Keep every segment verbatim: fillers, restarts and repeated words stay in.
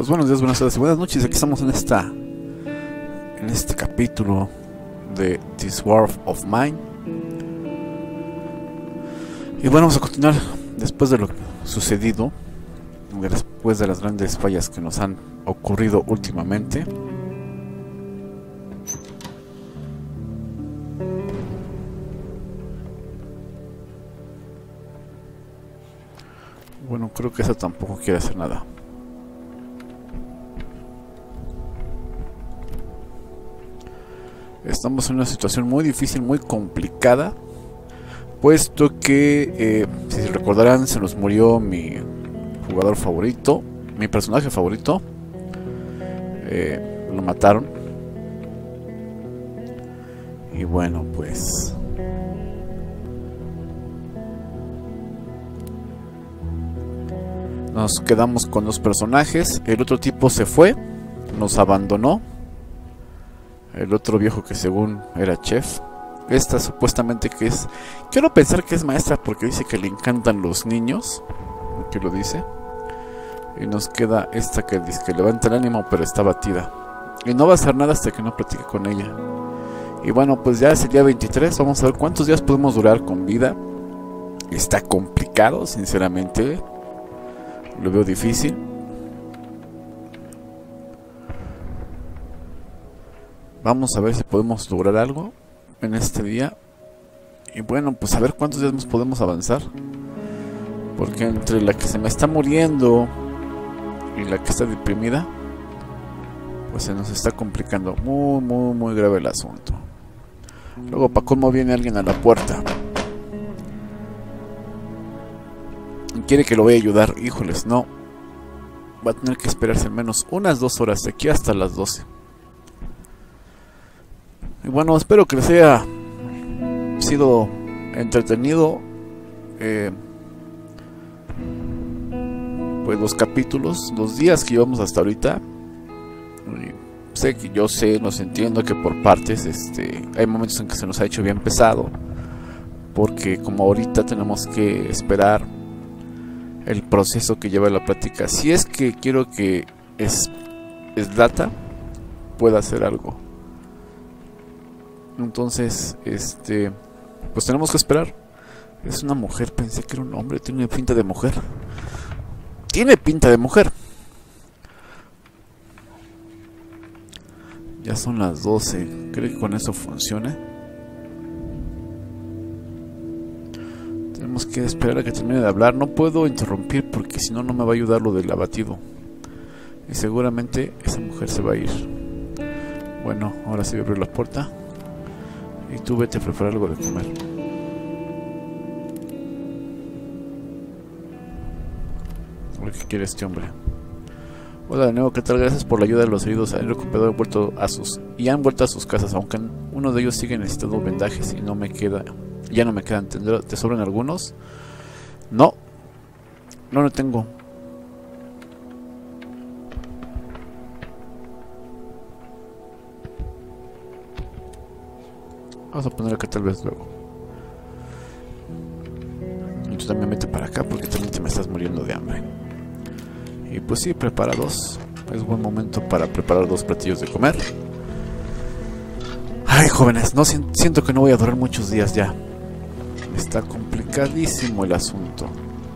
Pues buenos días, buenas tardes y buenas noches. Aquí estamos en esta en este capítulo de This War of Mine. Y bueno, vamos a continuar después de lo sucedido, después de las grandes fallas que nos han ocurrido últimamente. Bueno, creo que esa tampoco quiere hacer nada. Estamos en una situación muy difícil, muy complicada, puesto que, eh, si recordarán, se nos murió mi jugador favorito, mi personaje favorito. Eh, lo mataron. Y bueno, pues nos quedamos con los personajes. El otro tipo se fue, nos abandonó. El otro viejo que según era chef. Esta supuestamente que es... Quiero pensar que es maestra porque dice que le encantan los niños. Que lo dice. Y nos queda esta que dice que levanta el ánimo pero está batida. Y no va a hacer nada hasta que no platique con ella. Y bueno, pues ya es el día veintitrés. Vamos a ver cuántos días podemos durar con vida. Está complicado, sinceramente. Lo veo difícil. Vamos a ver si podemos lograr algo en este día. Y bueno, pues a ver cuántos días nos podemos avanzar. Porque entre la que se me está muriendo y la que está deprimida, pues se nos está complicando muy, muy, muy grave el asunto. Luego, para cómo viene alguien a la puerta y quiere que lo vaya a ayudar. Híjoles, no. Va a tener que esperarse al menos unas dos horas, de aquí hasta las doce. Y bueno, espero que les haya sido entretenido eh, pues los capítulos, los días que llevamos hasta ahorita. Y sé que yo sé, nos entiendo que por partes este, hay momentos en que se nos ha hecho bien pesado, porque como ahorita tenemos que esperar el proceso que lleva la plática. Si es que quiero que es, es data pueda hacer algo. Entonces, este, pues tenemos que esperar. Es una mujer, pensé que era un hombre, tiene pinta de mujer. Tiene pinta de mujer. Ya son las doce, ¿cree que con eso funcione? Tenemos que esperar a que termine de hablar. No puedo interrumpir porque si no, no me va a ayudar lo del abatido. Y seguramente esa mujer se va a ir. Bueno, ahora sí voy a abrir la puerta. Y tú vete a preparar algo de comer. A ver qué quiere este hombre. Hola de nuevo, ¿qué tal? Gracias por la ayuda de los heridos. Han recuperado y vuelto a sus y han vuelto a sus casas, aunque uno de ellos sigue necesitando vendajes y no me queda, ya no me quedan. ¿Te sobran algunos? No, no lo tengo. Vamos a poner acá tal vez luego. Y tú también vete para acá porque también te me estás muriendo de hambre. Y pues sí, prepara dos. Es buen momento para preparar dos platillos de comer. Ay, jóvenes, no siento que no voy a durar muchos días ya. Está complicadísimo el asunto.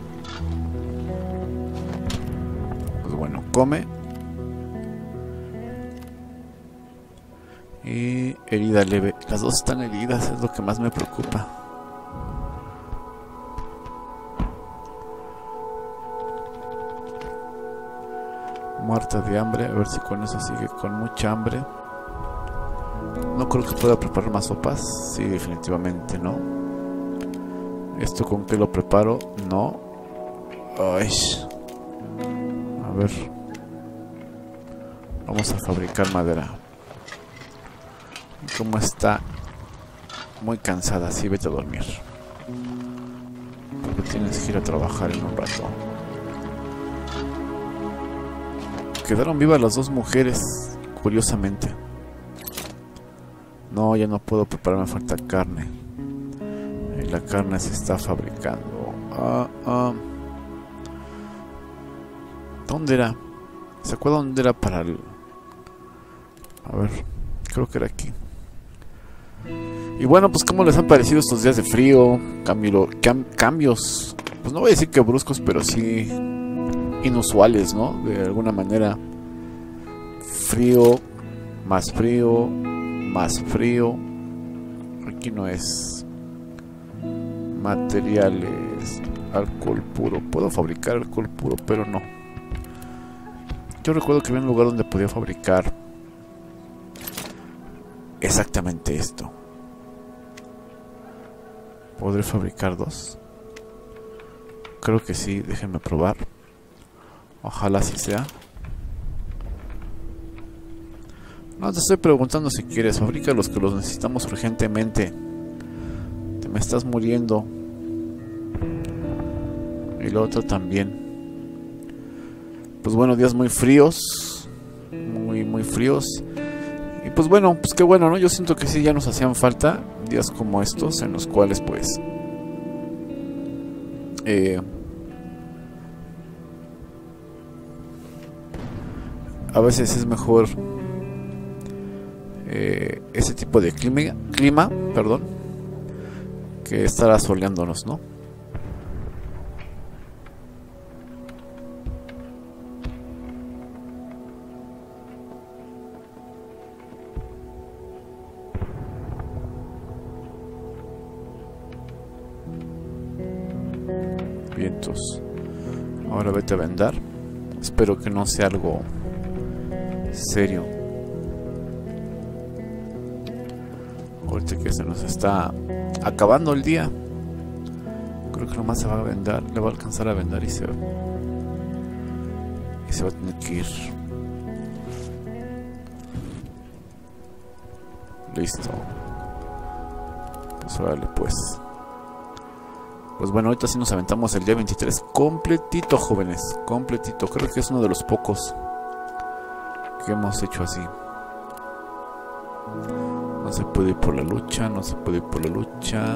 Pues bueno, come. Y herida leve. Las dos están heridas, es lo que más me preocupa. Muerta de hambre. A ver si con eso sigue con mucha hambre. No creo que pueda preparar más sopas. Sí, definitivamente no. ¿Esto con qué lo preparo? No. Ay. A ver. Vamos a fabricar madera. Como está muy cansada, sí, vete a dormir. Porque tienes que ir a trabajar en un rato. Quedaron vivas las dos mujeres, curiosamente. No, ya no puedo preparar, me falta carne. Y la carne se está fabricando. Ah, ah. ¿Dónde era? ¿Se acuerdan dónde era para el...? A ver, creo que era aquí. Y bueno, pues ¿cómo les han parecido estos días de frío? Cambio, cam, cambios, pues no voy a decir que bruscos, pero sí inusuales, ¿no? De alguna manera. Frío, más frío, más frío. Aquí no es materiales, alcohol puro. Puedo fabricar alcohol puro, pero no. Yo recuerdo que había un lugar donde podía fabricar exactamente esto. ¿Podré fabricar dos? Creo que sí, déjenme probar. Ojalá así sea. No te estoy preguntando si quieres, fabrica los que los necesitamos urgentemente. Te me estás muriendo. Y lo otro también. Pues bueno, días muy fríos. Muy, muy fríos. Y pues bueno, pues qué bueno, ¿no? Yo siento que sí ya nos hacían falta días como estos, en los cuales pues eh, a veces es mejor eh, ese tipo de clima, clima, perdón, que estar asoleándonos, ¿no? Vientos. Ahora vete a vendar. Espero que no sea algo serio. Ahorita que se nos está acabando el día, creo que nomás se va a vendar, le va a alcanzar a vendar y se y se va a tener que ir. Listo. Pues órale pues. Pues bueno, ahorita sí nos aventamos el día veintitrés completito, jóvenes, completito. Creo que es uno de los pocos que hemos hecho así. No se puede ir por la lucha, no se puede ir por la lucha.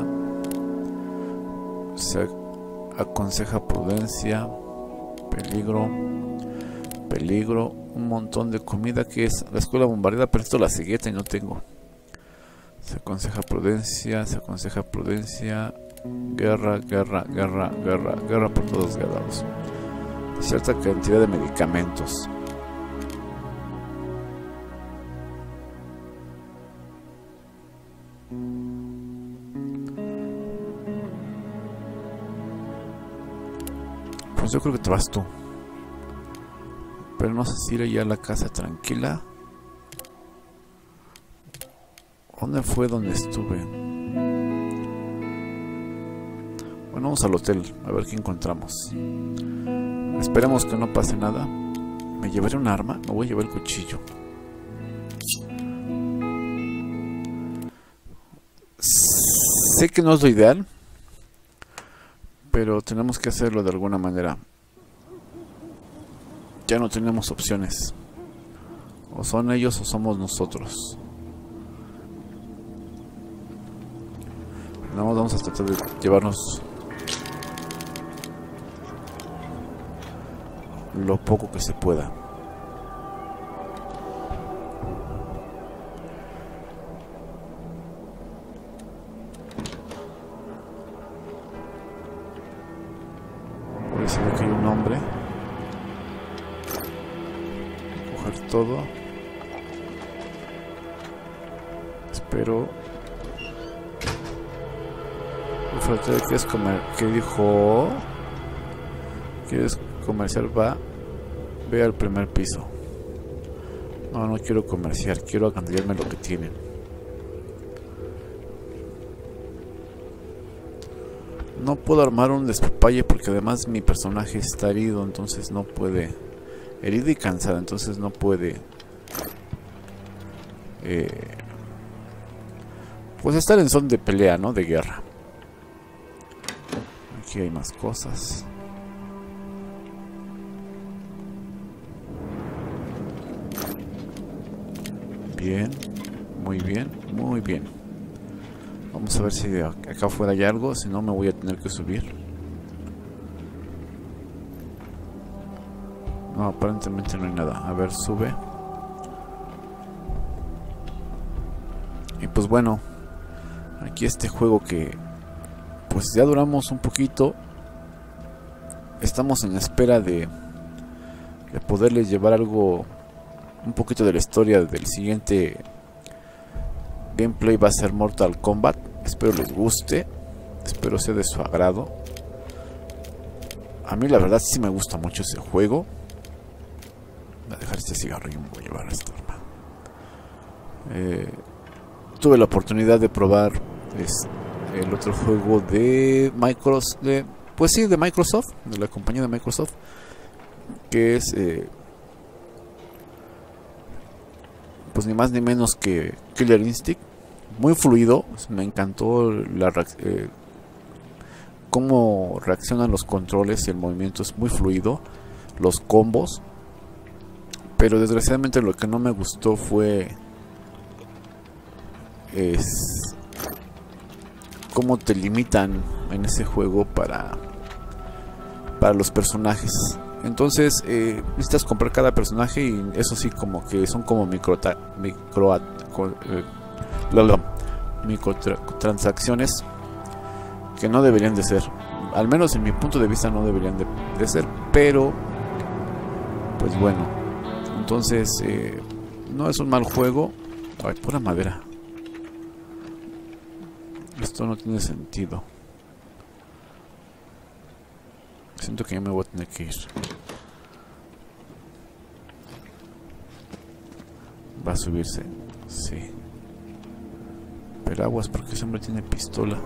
Se aconseja prudencia, peligro, peligro, un montón de comida que es la escuela bombardeada, pero esto la cegueta y no tengo. Se aconseja prudencia, se aconseja prudencia. Guerra, guerra, guerra, guerra, guerra por todos lados. Cierta cantidad de medicamentos. Pues yo creo que te vas tú. Pero no sé si ir allá a la casa tranquila. ¿Dónde fue donde estuve? Bueno, vamos al hotel, a ver qué encontramos. Esperemos que no pase nada. ¿Me llevaré un arma? Me voy a llevar el cuchillo. Sé que no es lo ideal, pero tenemos que hacerlo de alguna manera. Ya no tenemos opciones. O son ellos o somos nosotros. No, vamos a tratar de llevarnos lo poco que se pueda. Por eso veo que hay un hombre. Coger todo. Espero. ¿Quieres comer? ¿Qué dijo? ¿Quieres comerciar? Va. Ve al primer piso. No, no quiero comerciar. Quiero acantillarme lo que tienen. No puedo armar un despapalle porque además mi personaje está herido. Entonces no puede. Herido y cansado. Entonces no puede. Eh, pues estar en son de pelea, ¿no? De guerra. Aquí hay más cosas. Bien, muy bien, muy bien. Vamos a ver si acá afuera hay algo, si no me voy a tener que subir. No, aparentemente no hay nada. A ver, sube. Y pues bueno, aquí este juego que pues ya duramos un poquito. Estamos en espera de, de poderles llevar algo, un poquito de la historia del siguiente gameplay. Va a ser Mortal Kombat. Espero les guste, espero sea de su agrado. A mí la verdad sí me gusta mucho ese juego. Voy a dejar este cigarrillo y me voy a llevar esta arma. Eh, tuve la oportunidad de probar es, el otro juego de Microsoft, de, pues sí, de Microsoft, de la compañía de Microsoft, que es eh, pues ni más ni menos que Killer Instinct. Muy fluido, me encantó la eh, cómo reaccionan los controles y el movimiento es muy fluido, los combos. Pero desgraciadamente lo que no me gustó fue es cómo te limitan en ese juego para para los personajes. Entonces eh, necesitas comprar cada personaje y eso sí, como que son como micro micro eh, microtransacciones que no deberían de ser, al menos en mi punto de vista no deberían de, de ser, pero pues bueno. Entonces, eh, no es un mal juego. Ay, pura madera. Esto no tiene sentido. Siento que ya me voy a tener que ir. Va a subirse. Sí. Pero aguas, porque ese hombre tiene pistola.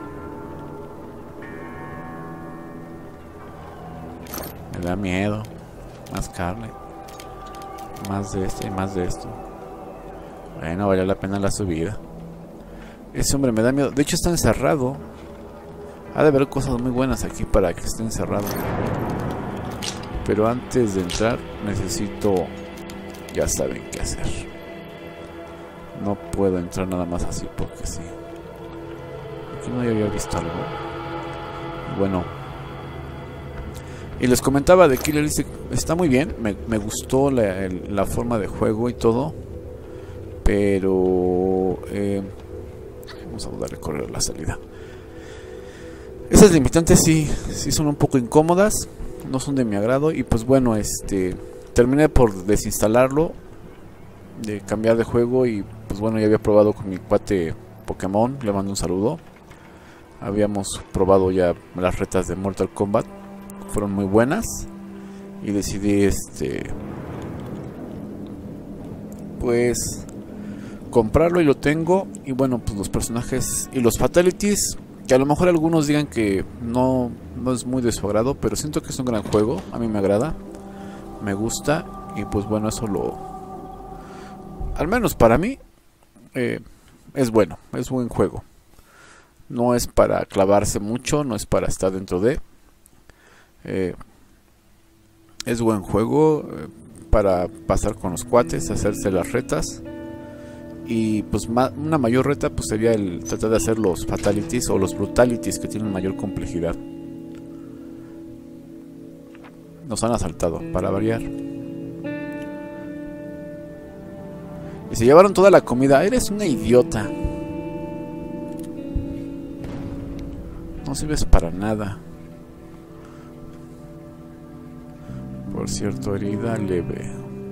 Me da miedo. Más carne. Más de esto y más de esto. Bueno, vale la pena la subida. Ese hombre me da miedo. De hecho está encerrado. Ha de haber cosas muy buenas aquí para que esté encerrado. Pero antes de entrar necesito... Ya saben qué hacer. No puedo entrar nada más así porque sí. Aquí no había visto algo. Bueno. Y les comentaba de Killer Instinct. Está muy bien. Me, me gustó la, el, la forma de juego y todo. Pero... Eh, vamos a darle correr la salida. Esas limitantes sí, sí son un poco incómodas. No son de mi agrado. Y pues bueno, este... terminé por desinstalarlo. De cambiar de juego. Y pues bueno, ya había probado con mi cuate Pokémon. Le mando un saludo. Habíamos probado ya las retas de Mortal Kombat. Fueron muy buenas. Y decidí este... pues... comprarlo y lo tengo. Y bueno, pues los personajes y los fatalities, que a lo mejor algunos digan que no, no es muy de su agrado, pero siento que es un gran juego. A mí me agrada, me gusta. Y pues bueno, eso lo... al menos para mí eh, es bueno, es buen juego. No es para clavarse mucho, no es para estar dentro de... Eh, es buen juego eh, para pasar con los cuates, hacerse las retas. Y pues ma una mayor reta pues sería el tratar de hacer los fatalities o los brutalities, que tienen mayor complejidad. Nos han asaltado, para variar. Y se llevaron toda la comida. Eres una idiota. No sirves para nada. Por cierto, herida leve.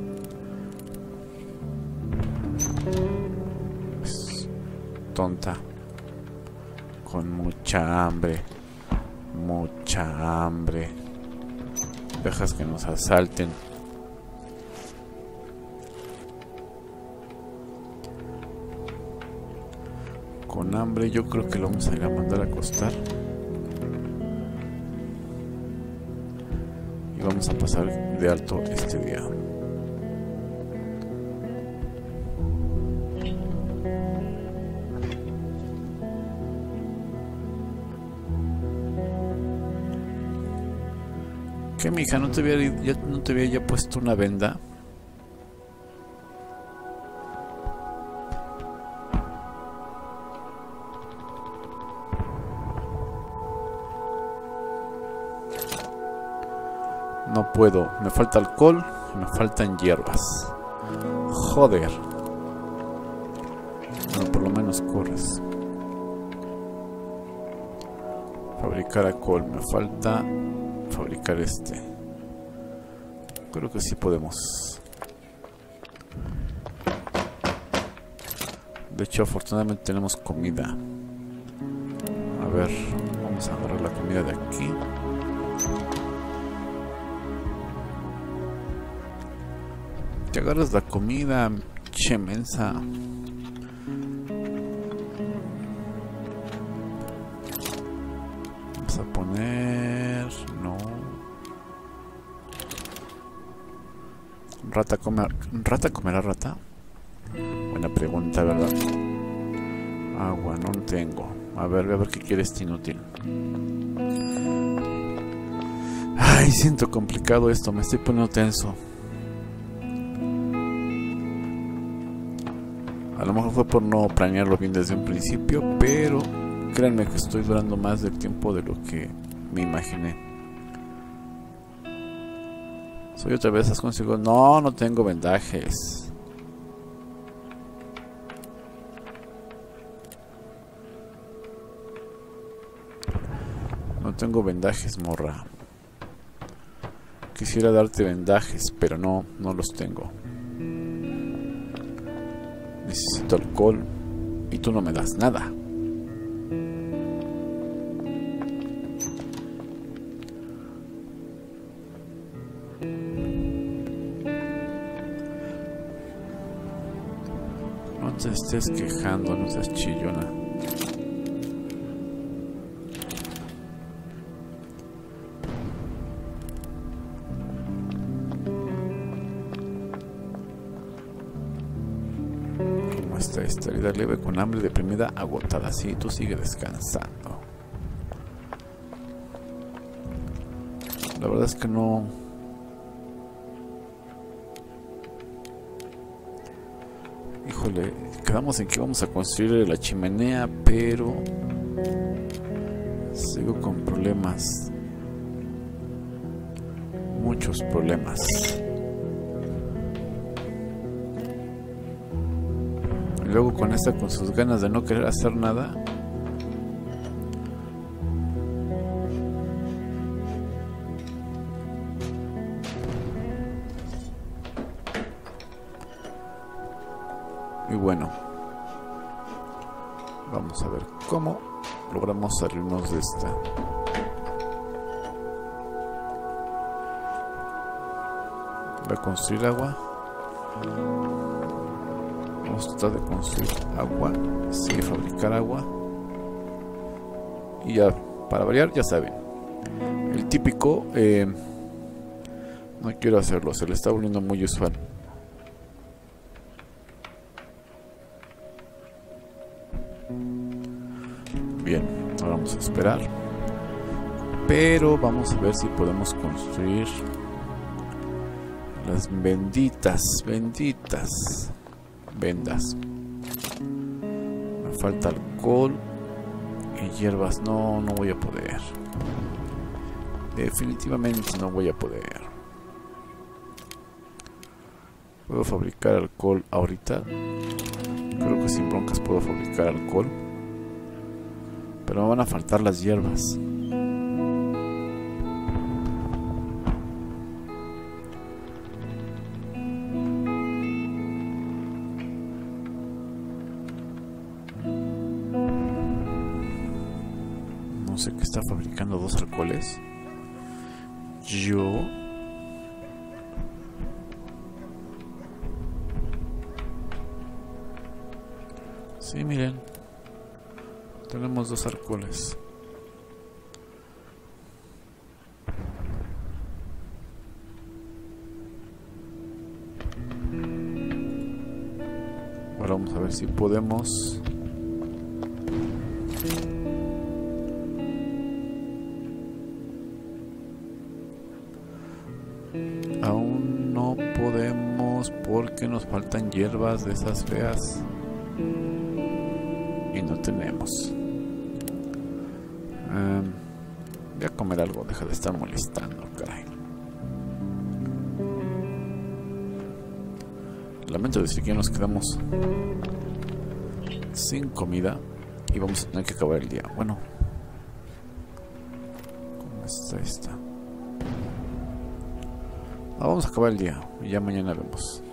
Tonta, con mucha hambre, mucha hambre. Dejas que nos asalten. Con hambre yo creo que lo vamos a ir a mandar a acostar. Y vamos a pasar de alto este día. ¿Qué, mija? ¿No te había, ya, no te había ya puesto una venda? No puedo, me falta alcohol y me faltan hierbas. Joder. Bueno, por lo menos corres. Fabricar alcohol, me falta fabricar este. Creo que sí podemos. De hecho, afortunadamente tenemos comida. A ver, vamos a agarrar la comida de aquí. Te agarras la comida, che mensa. Vamos a poner... No. Rata comer... ¿Rata comerá rata? Buena pregunta, ¿verdad? Agua, no tengo. A ver, a ver qué quiere este inútil. Ay, siento complicado esto, me estoy poniendo tenso. A lo mejor fue por no planearlo bien desde un principio, pero créanme que estoy durando más del tiempo de lo que me imaginé. Soy otra vez, consigo. No, no tengo vendajes. No tengo vendajes, morra. Quisiera darte vendajes, pero no, no los tengo. Necesito alcohol y tú no me das nada. No te estés quejando, no seas chillona. Esta estabilidad leve con hambre, deprimida, agotada. Así tú sigue descansando. La verdad es que no. Híjole, quedamos en que vamos a construir la chimenea, pero sigo con problemas. Muchos problemas. Luego con esta, con sus ganas de no querer hacer nada. Y bueno, vamos a ver cómo logramos salirnos de esta. Voy a construir agua. Vamos a tratar de construir agua, sí, fabricar agua. Y ya, para variar, ya saben, el típico, eh, no quiero hacerlo, se le está volviendo muy usual. Bien, ahora vamos a esperar. Pero vamos a ver si podemos construir las benditas, benditas vendas. Me falta alcohol y hierbas. No, no voy a poder. Definitivamente no voy a poder. ¿Puedo fabricar alcohol ahorita? Creo que sin broncas puedo fabricar alcohol. Pero me van a faltar las hierbas. No sé qué está fabricando dos alcoholes. Yo... Sí, miren. Tenemos dos alcoholes. Ahora vamos a ver si podemos... Aún no podemos porque nos faltan hierbas de esas feas. Y no tenemos. Um, voy a comer algo, deja de estar molestando, caray. Lamento decir que ya nos quedamos sin comida y vamos a tener que acabar el día. Bueno, ¿cómo está esta? Ah, vamos a acabar el día y ya mañana vemos.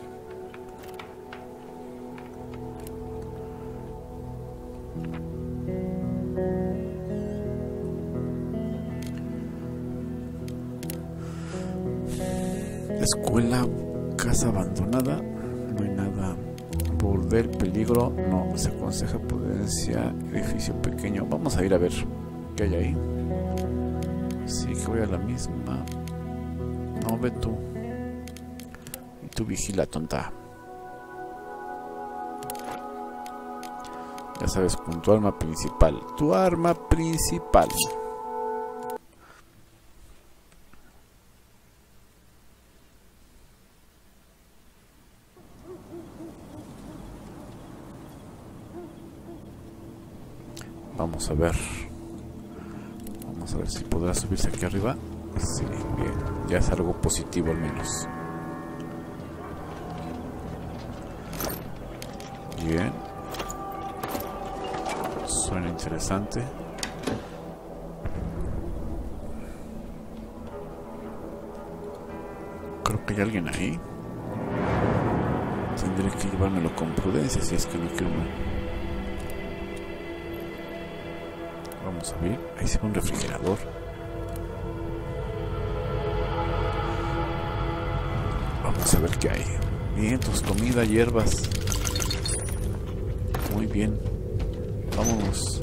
Escuela, casa abandonada, no hay nada. Burdel, peligro, no. Se aconseja prudencia, edificio pequeño. Vamos a ir a ver qué hay ahí. Sí, que voy a la misma. No, ve tú. Y tú vigila, tonta. Ya sabes, con tu arma principal. Tu arma principal. Vamos a ver. Vamos a ver si podrá subirse aquí arriba. Sí, bien. Ya es algo positivo al menos. Bien. Suena interesante. Creo que hay alguien ahí. Tendré que llevármelo con prudencia si es que no quiero. Vamos a ver, ahí se ve un refrigerador. Vamos a ver qué hay. Vientos, comida, hierbas. Muy bien. Vámonos.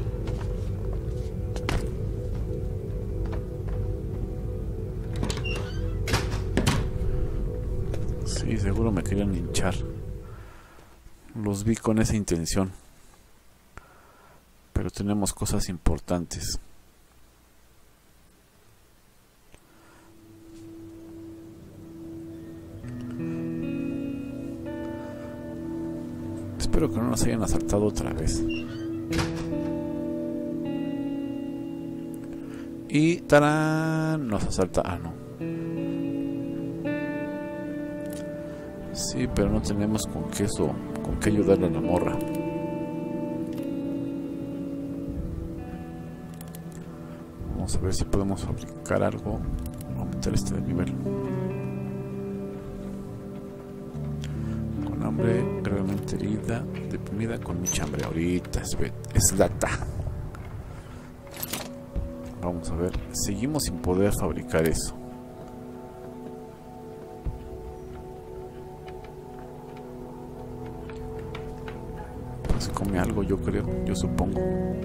Sí, seguro me querían hinchar. Los vi con esa intención. Pero tenemos cosas importantes. Espero que no nos hayan asaltado otra vez. Y ¡tarán! Nos asalta. Ah, no. Sí, pero no tenemos con qué eso, con qué ayudarle a la morra. Vamos a ver si podemos fabricar algo. Vamos a meter este de nivel. Con hambre, gravemente herida, deprimida, con mucha hambre. Ahorita es, es data. Vamos a ver. Seguimos sin poder fabricar eso. Pues come algo, yo creo, yo supongo.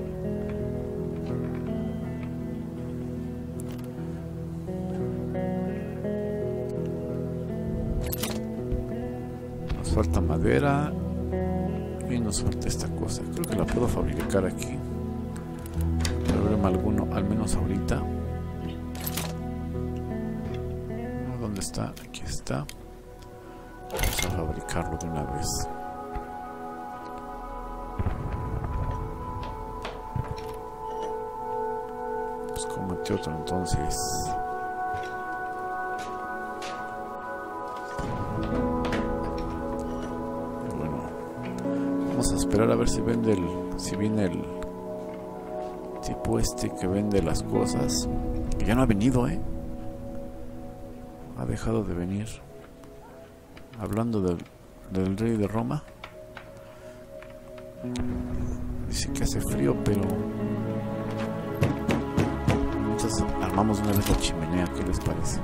Falta madera y nos falta esta cosa. Creo que la puedo fabricar aquí. Problema alguno, al menos ahorita. ¿Dónde está? Aquí está. Vamos a fabricarlo de una vez. Pues como este otro entonces. Vamos a esperar a ver si vende el, si viene el tipo este que vende las cosas. Que ya no ha venido, eh. Ha dejado de venir. Hablando del, del rey de Roma. Dice que hace frío, pero entonces armamos una vez la chimenea. ¿Qué les parece?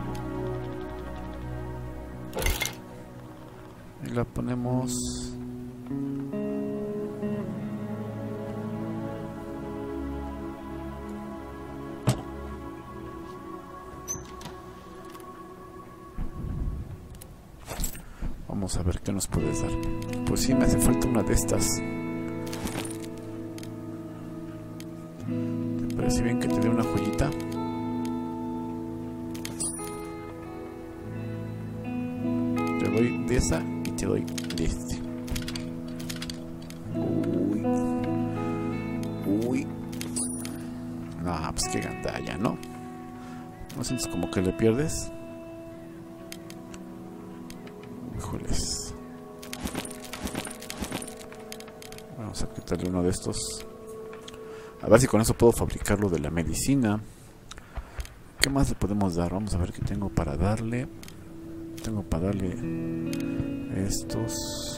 Y la ponemos. Vamos a ver qué nos puedes dar. Pues sí, me hace falta una de estas. ¿Te parece bien que te dé una joyita? Te doy de esa y te doy de este. Uy. Uy. No, pues qué gandalla, ¿no? ¿No sientes como que le pierdes? Híjoles. sacarle uno de estos. A ver si con eso puedo fabricarlo de la medicina. ¿Qué más le podemos dar? Vamos a ver qué tengo para darle. Tengo para darle estos.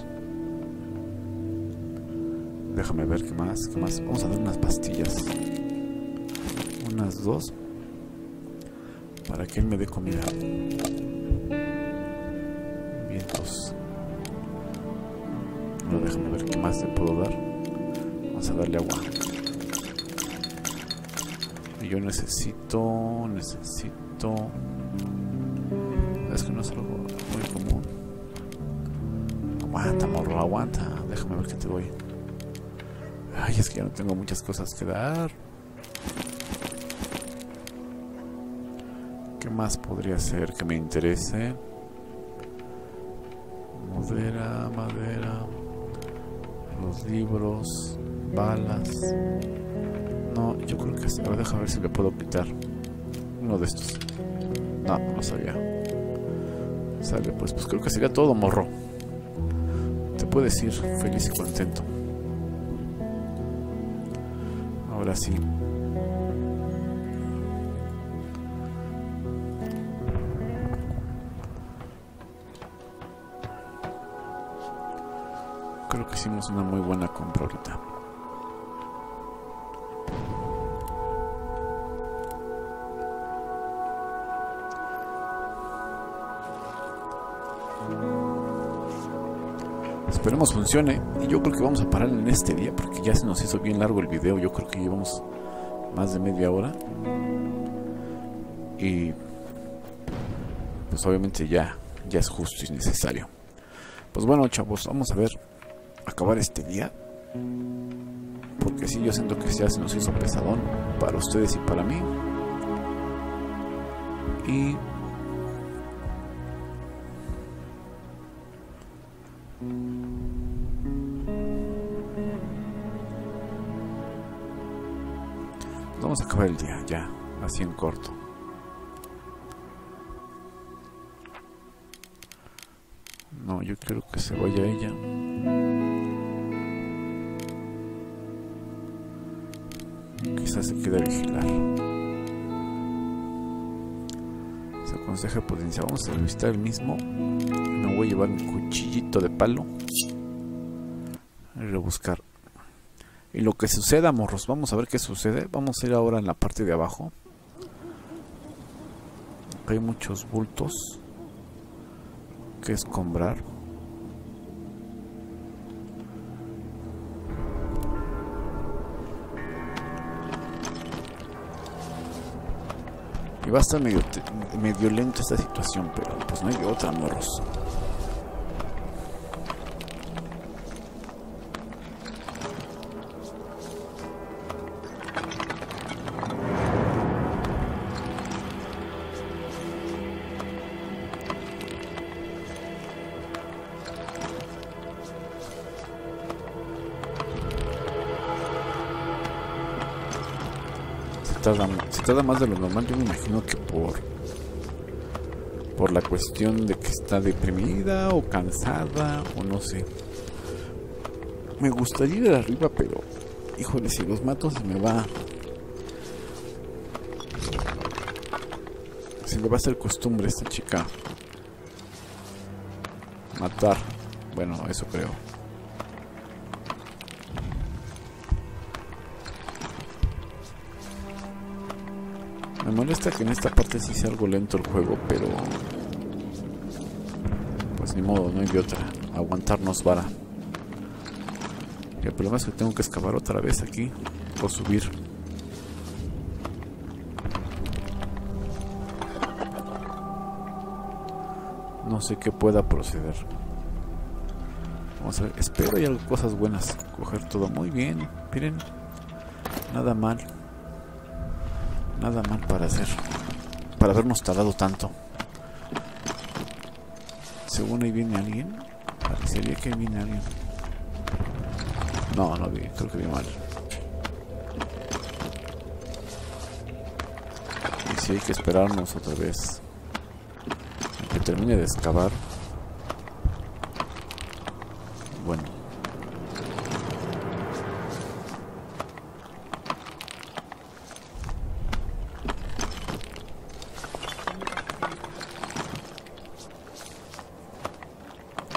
Déjame ver qué más, qué más. Vamos a dar unas pastillas. Unas dos. Para que él me dé comida. Vientos. No, déjame ver qué más le puedo dar. Vamos a darle agua. Y yo necesito... Necesito... Es que no es algo muy común. Aguanta, morro, aguanta. Déjame ver qué te doy. Ay, es que ya no tengo muchas cosas que dar. ¿Qué más podría ser que me interese? Madera, madera. Los libros. Balas. No, yo creo que... A ver, déjame ver si le puedo quitar uno de estos. No, no sabía. Sale, pues, pues creo que sería todo, morro. Te puedes ir feliz y contento. Ahora sí. Creo que hicimos una muy buena compra ahorita. Esperemos funcione. Y yo creo que vamos a parar en este día, porque ya se nos hizo bien largo el video. Yo creo que llevamos más de media hora. Y pues obviamente ya, ya es justo y necesario. Pues bueno, chavos, vamos a ver acabar este día, porque sí, yo siento que ya se nos hizo pesadón para ustedes y para mí. Y vamos a acabar el día ya, así en corto. No, yo quiero que se vaya ella. Quizás se quede a vigilar. Se aconseja potenciar. Vamos a visitar el mismo. Me voy a llevar mi cuchillito de palo. A ir a buscar. Y lo que suceda, morros, vamos a ver qué sucede. Vamos a ir ahora en la parte de abajo. Hay muchos bultos que escombrar. Y va a estar medio, medio lento esta situación, pero pues no hay de otra, morros. Tarda, se tarda más de lo normal. Yo me imagino que por por la cuestión de que está deprimida o cansada o no sé. Me gustaría ir arriba, pero híjole, si los mato se me va, se le va a hacer costumbre a esta chica matar. Bueno, eso creo. Me molesta que en esta parte sí sea algo lento el juego, pero pues ni modo, no hay de otra. Aguantarnos vara. Y el problema es que tengo que excavar otra vez aquí o subir. No sé qué pueda proceder. Vamos a ver, espero hay cosas buenas. Coger todo muy bien, miren, nada mal. Nada mal para hacer, para habernos tardado tanto. Según ahí viene alguien. Parecería que viene alguien. No, no vi, creo que vi mal. Y si hay que esperarnos otra vez a que termine de excavar. Bueno,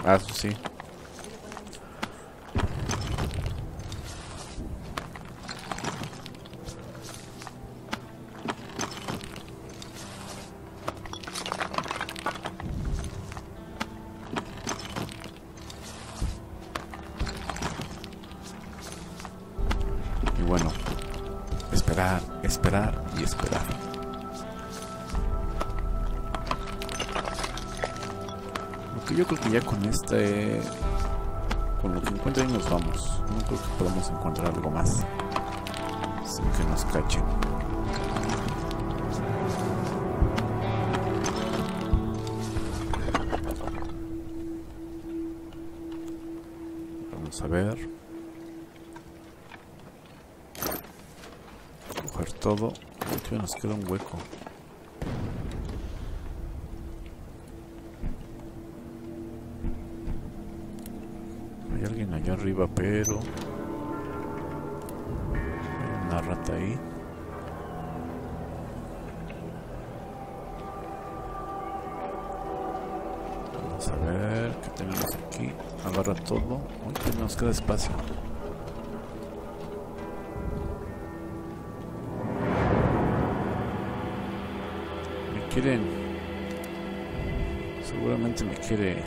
Ah, eso sí. Y bueno, esperar, esperar y esperar. Lo que yo creo que ya con este, con lo que encuentre ahí nos vamos. No creo que podamos encontrar algo más sin que nos cachen. Vamos a ver. Coger todo. Aquí nos queda un hueco. Hay alguien allá arriba, pero hay una rata ahí. Vamos a ver qué tenemos aquí. Agarra todo. Uy, que nos queda espacio. Me quieren. Seguramente me quiere.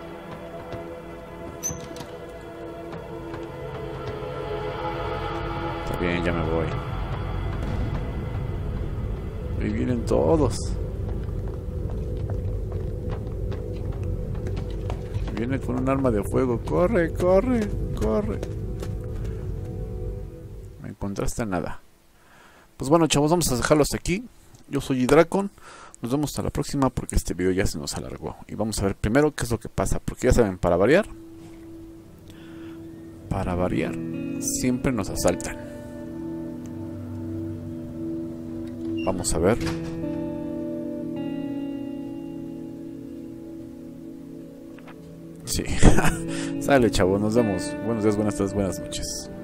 Está bien, ya me voy. Ahí vienen todos. Viene con un arma de fuego. Corre, corre, corre. No encontraste nada. Pues bueno, chavos, vamos a dejarlo hasta aquí. Yo soy Dracon. Nos vemos hasta la próxima porque este video ya se nos alargó. Y vamos a ver primero qué es lo que pasa. Porque ya saben, para variar, para variar, siempre nos asaltan. Vamos a ver. Sí. Sale, chavo, nos vemos. Buenos días, buenas tardes, buenas noches.